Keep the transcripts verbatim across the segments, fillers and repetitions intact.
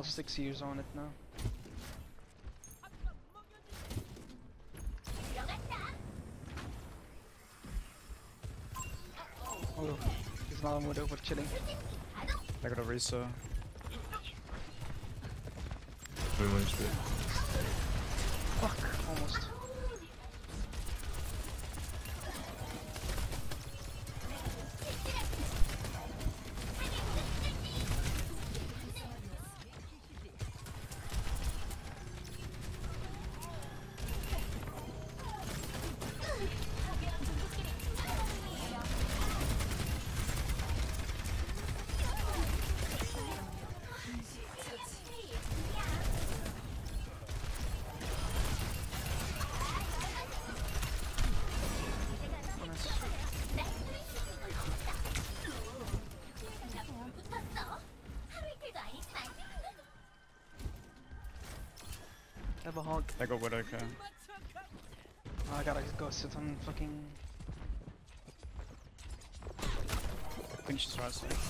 almost six years on it now. Oh, he's not on Widow, we're chilling. I got a Risa. Doing one speed. Fuck, almost. I have a hog. I got Widow, okay. Oh, I gotta go sit on fucking. I think she's right side.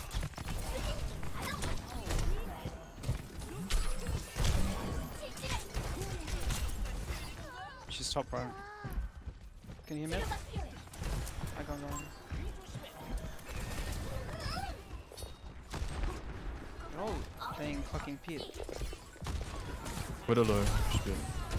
She's top right. Can you hear me? I got down. They're all playing fucking Pete. Widow low. Speed.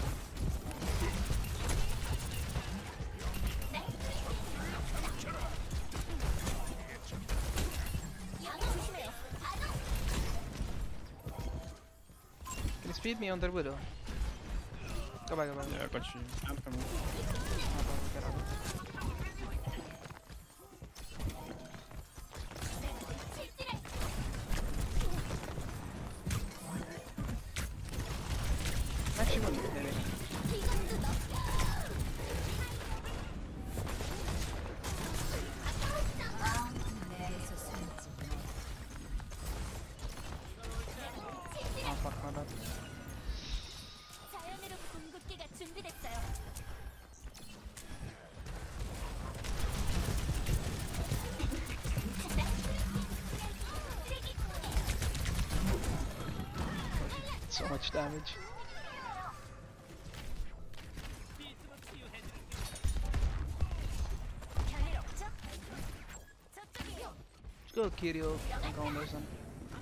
Can you speed me on their Widow? Go back, go back. Yeah, I got you. I'm coming. Oh, bro, get out. Actually, one minute, maybe. Oh fuck, my bad. 자연으로 궁극기가 준비됐어요. So much damage. 별일 없죠? 저쪽이요. Let's go Kiryu and go on this one.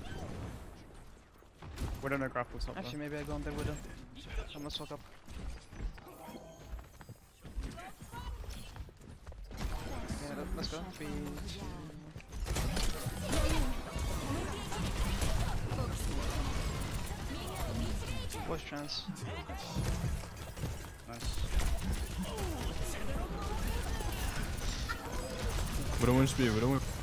Widow no grapple top Actually, though. maybe I go on their Widow. I'm gonna swap up. Yeah, let- let's go. Three, two. Voice trans. Nice. Widow one speed. Widow one.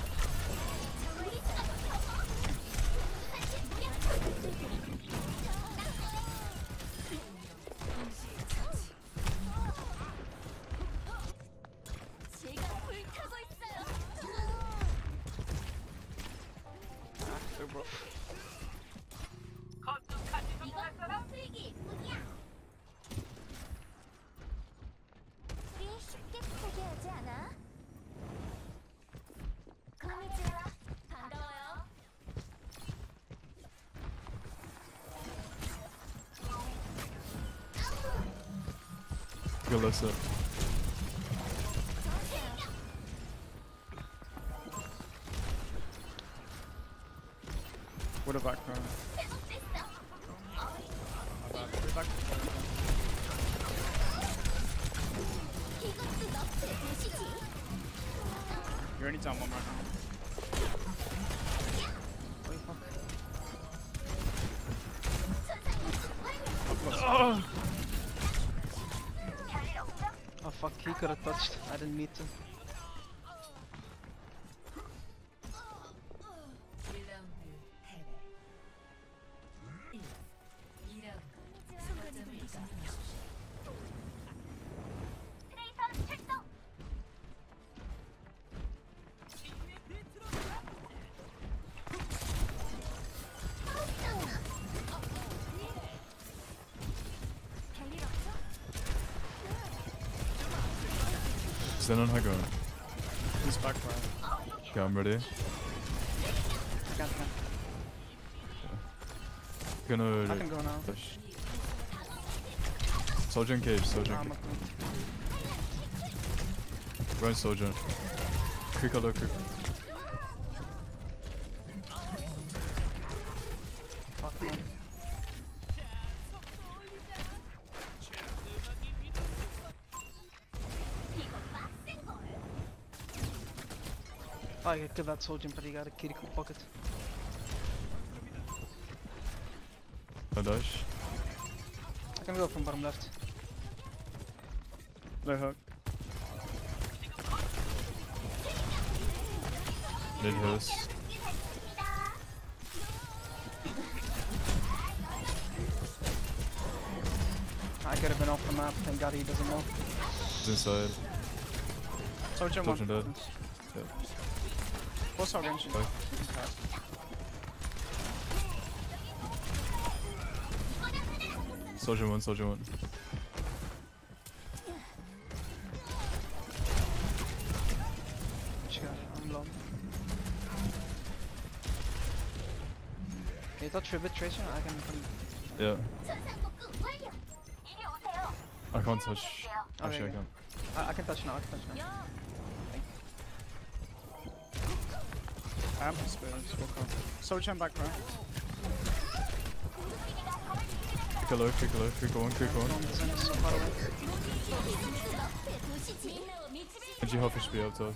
제가 불타고 있어요. Ah, they're rough. 이건 풀기 뿐이야. 우리 쉽게 포기하지 않아? 거미줄 반가워요. Go left side. Widow back row. 됐어. My bad. Widow back. 이것도 너프의 도시지. You're only down one right now. Holy fuck. Oh! 별일 없죠? Oh fuck, he could have touched. I didn't mean to. 트레이서 출동. 별일 없죠? Stand on high ground. He's back right. Okay, I'm ready. I can't, can't. Gonna I can go now. push. Soldier in cage, soldier Nah, in I'm cage. not going. Run soldier. Creek low, creek. Fuck man. Oh, you could that soldier, but he got a kitty pocket. No dash. I can go from bottom left. Low hook. Mid host. I could have been off the map, thank god he doesn't know. He's inside. Soldier Soldier one. dead. Yeah. What's our range? Okay. Soldier one, soldier one. Sure, I'm low. Can you touch a bit, Tracer? I can come. Yeah. 전상복구 완료. 이리 오세요. I can't touch. Oh, Actually, I there you can. go. I, I can touch now, I can touch now. Amp spears. Walk up. Soldier back right. Creek low, creek low, creek one, creek one. Don't send us so far away. 도시지. Genji half H P up top.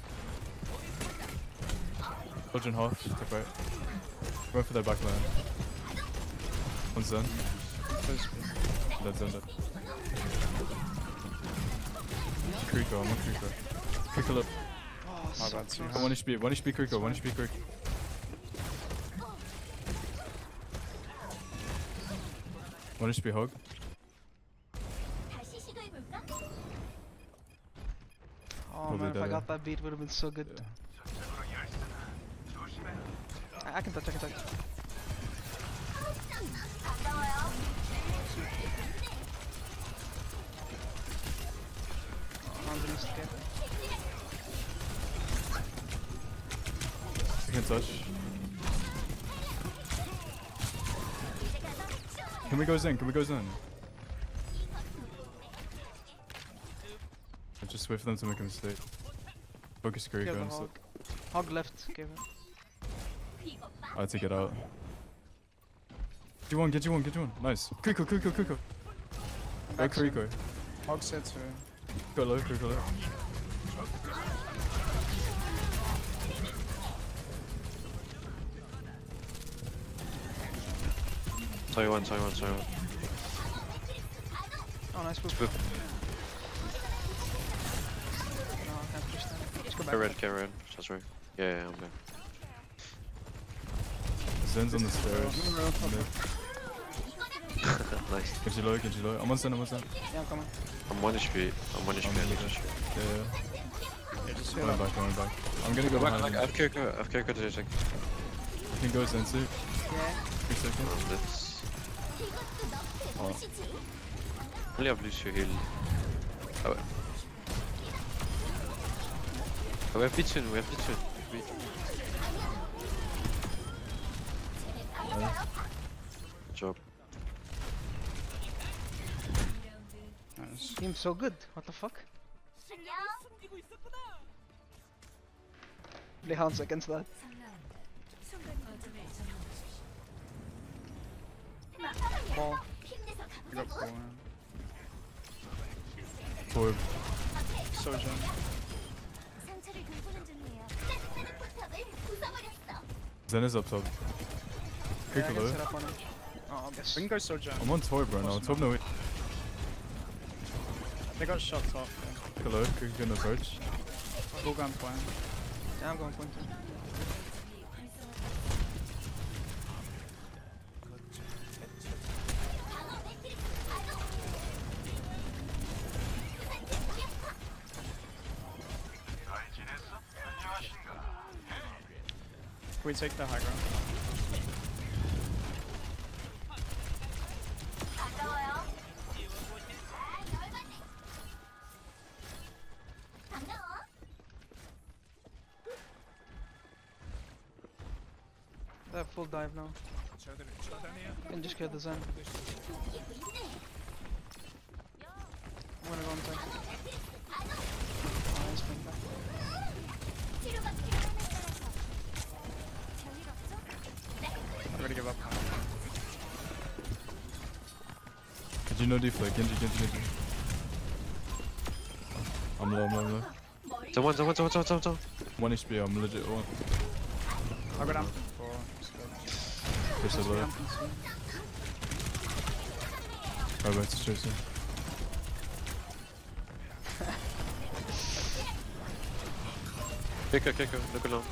Soldier in half, take right. Going for their back line. One's done. Close spear. Dead, dead, dead. Creeker, I'm on Creeker. Creeker up. Oh, My so bad, too close. high. One H P, one H P Creeker, one H P Creek. One H P hog. 다시 시도해볼까? Oh Probably man, if I dead, got that beat, would have been so good. Yeah. I, I can touch, I can touch. 반가워요. Oh, I'm gonna escape. I can touch. Can we go Zen? Can we go Zen? I just wait for them to make a mistake. Focus Creeker Kill the and hog. stuff. Hog left, give it. I take it out. Get you one, get you one, get you one. Nice. Creeker, Creeker, Creeker. Go Back soon. Creeker. Hog set to. Go low, Creeker low. Taiwan, Taiwan, Taiwan. Oh, nice move. Spook. No, I can't push that. Let's go back. Get red, get red. That's right. Yeah, yeah, I'm there. Zen's on the stairs. Mid. Nice. Get you low, get you low. I'm on Zen, I'm on Zen. Yeah, I'm coming. I'm one H P. I'm one H P. I'm I need really to shoot. Yeah, yeah. Yeah, just heal Going up. back, going back. I'm gonna go Go back, behind back. I him. have Kirko. I have Kirko to take. I can go Zen too. Yeah. Three seconds. Um, that's. 이것도 너의 도시지. Only have Lucio heal. Oh, wait. Oh, we have Pitsun, we have Pitsun. Wait. Good job. Nice. Team's so good. What the fuck? 안녕. Play Hans against that. Ball. 힘내서 We got 가보자고. four. Torb. Soldier. 상처를 돌보는 중이에요. 따뜻한 포탑을 부숴버렸어. Zen is up top. Yeah, I Creeker can low. set up on him. Oh, I guess. We can go Soldier. I'm on Torb right now. Torb no way. They got shot off. Creeker low, Creeker gonna approach. Full gun point. Yeah, I'm going point two. We take the high ground. 반가워요. 반가워. They have full dive now. Can just kill the Zen. I'm gonna go on top. Oh, he's coming back. 치료가 필요함에 따라서 별일 없죠? I'm gonna give up. Genji no deflect. Genji, Genji, Genji. I'm low, I'm low, I'm low. Someone, someone, someone, someone, someone. one H P, I'm legit one. I'll go down for Scott. Push the Once we low. have them soon. Alright, back to Tracer. Kick her, kick her, look alone.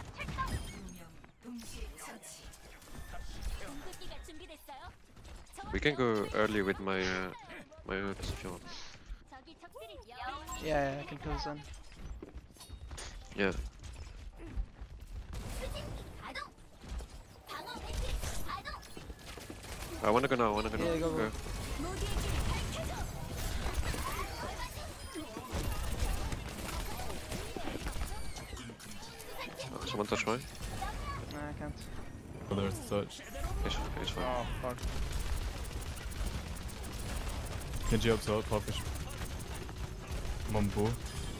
궁극기가 준비됐어요? We can go early with my uh, my ult if you want. 저기 적들이 Yeah, yeah, I can kill the Zen. Yeah. 가동! 방어 매트릭스 가동! I wanna go now, I wanna go now. Yeah, go, go. 모두의 길을 밝혀줘! Uh, someone touch mine. Nah, I can't. Oh, there's the touch. It's, it's fine. Oh, fuck. Genji up top, pop-ish. I'm on bull.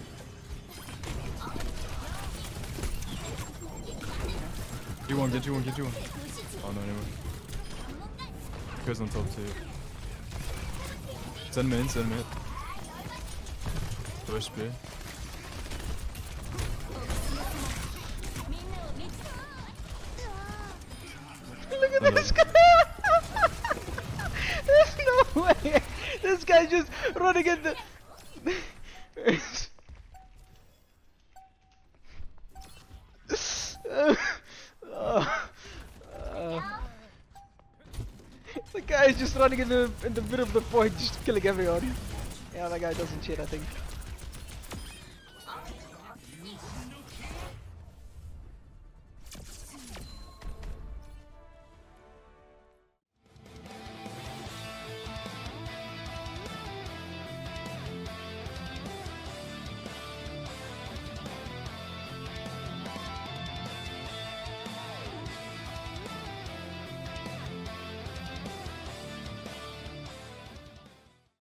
Genji one, Genji one, Genji one. Oh no, anyway. Goes on top too. Zen main, Zen mid. H P. Look at this guy! There's no way! This guy's just running in the... Oh. Uh, the guy is just running in the in the middle of the point, just killing everyone. Yeah, that guy doesn't cheat, I think.